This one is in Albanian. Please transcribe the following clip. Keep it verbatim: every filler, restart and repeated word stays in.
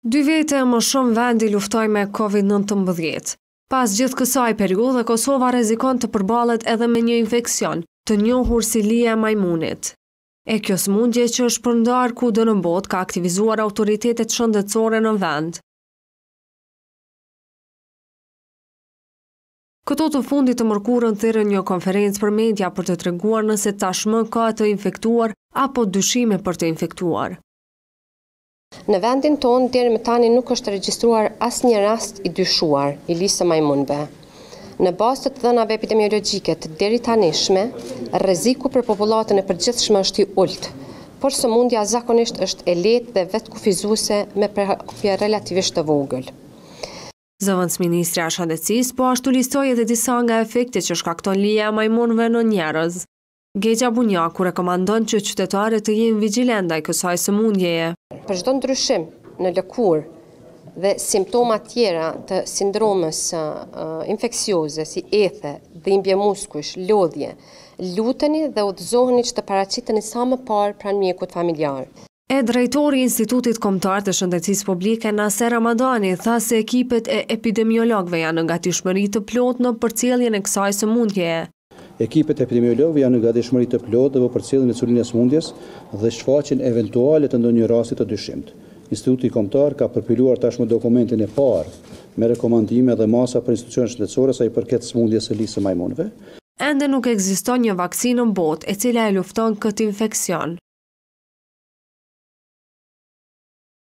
Dy vete e më shumë vendi luftoj me COVID nëntëmbëdhjetë. Pas gjithë kësaj periudhe, Kosova rrezikon të përballet edhe me një infekcion, të njohur si lija e majmunit. E kjo sëmundje që është përndar kudo në botë ka aktivizuar autoritetet shëndetësore në vend. Këto të fundit të mërkurën thirrën një konferencë për media për të treguar nëse tashmë ka të infektuar apo dyshime për të infektuar. Në vendin tonë deri më tani nuk është regjistruar asnjë rast i dyshuar i lisë së majmunëve. Në bazë të dhënave epidemiologjike të deri tanishme, rreziku për popullatën e përgjithshme është i ulët, por sëmundja zakonisht është e lehtë dhe vetkufizuese me përhapje relativisht të vogël. Zëvendësministri i Shëndetësisë po ashtu listoi edhe disa nga efektet që shkakton lija e majmunëve në njerëz. Gjeja Bunjaku rekomandon që qytetarët të jenë vigjilent ndaj kësaj sëmundjeje. Për çdo ndryshim në lëkurë dhe simptoma tjera të sindromës uh, infeksioze si ethe, dhimbje muskush, lodhje, luteni dhe udhëzoheni që të paraqiteni sa më parë pranë mjekut familjar. E drejtori i Institutit Kombëtar të Shëndetësisë Publike Naser Ramadani tha se ekipet e epidemiologëve janë në gatishmëri të plotë në përcjelljen e kësaj sëmundjeje. Ekipet epidemiologëve janë në gatishmëri të plotë dhe përcjelljen e sulmit të sëmundjes dhe shfaqjen eventuale të ndonjë rasti të dyshimit. Instituti Kombëtar ka përpiluar tashmë dokumentin e parë me rekomandime dhe masa për institucione shëndetësore sa i përket sëmundjes së lisë së majmunëve. Ende nuk ekziston një vaksinë në botë e cila e lufton këtë infekcion.